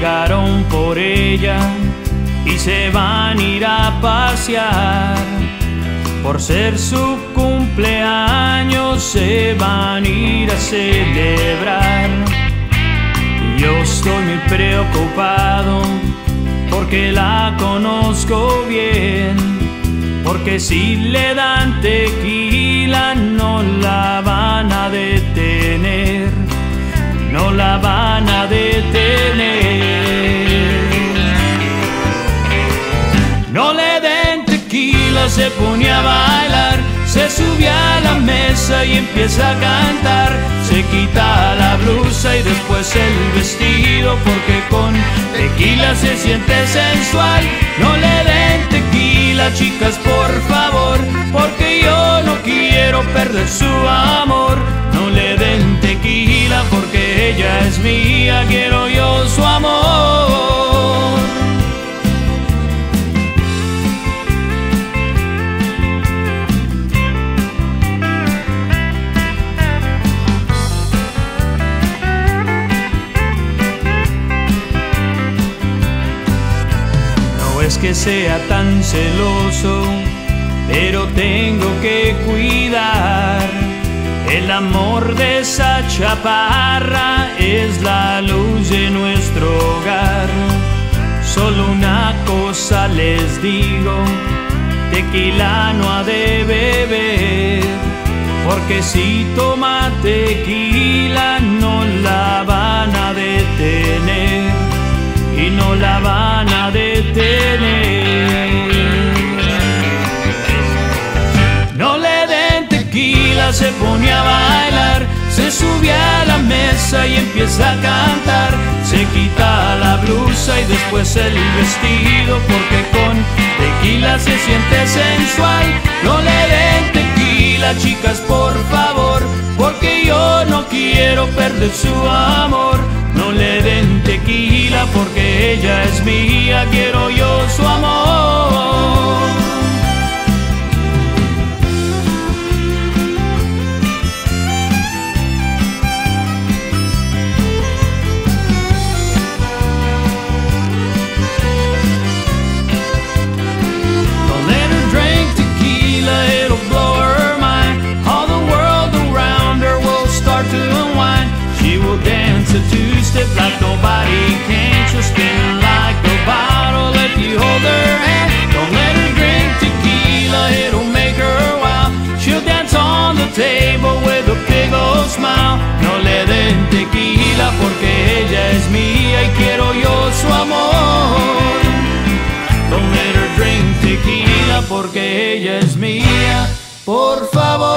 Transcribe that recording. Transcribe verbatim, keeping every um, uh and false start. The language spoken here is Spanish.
pagaron por ella y se van a ir a pasear. Por ser su cumpleaños se van a ir a celebrar. Yo estoy muy preocupado porque la conozco bien, porque si le dan tequila no la van a detener, no la van a detener. No le den tequila, se pone a bailar, se sube a la mesa y empieza a cantar. Se quita la blusa y después el vestido, porque con tequila se siente sensual. No le den tequila, chicas, por favor, porque yo no quiero perder su amor. No le den tequila porque ella es mía, quiero yo su amor. No es que sea tan celoso, pero tengo que cuidar. El amor de esa chaparra es la luz de nuestro hogar. Solo una cosa les digo, tequila no ha de beber, porque si toma tequila no la van a detener, y no la van a detener. No le den tequila, se pone a bailar, se sube a la mesa y empieza a cantar. Se quita la blusa y después el vestido, porque con tequila se siente sensual. No le den tequila, chicas, por favor, porque yo no quiero perder su amor. No le den tequila porque ella es mía, quiero yo su amor. Don't let her drink tequila, it'll blow her mind. All the world around her will start to unwind. She will dance a two-step like nobody can. She'll spin like a bottle if you hold her hand. Don't let her drink tequila, it'll make her wild. She'll dance on the table with a big old smile. No le den tequila porque ella es mía y quiero yo su amor. Don't let her drink tequila porque ella es mía, por favor.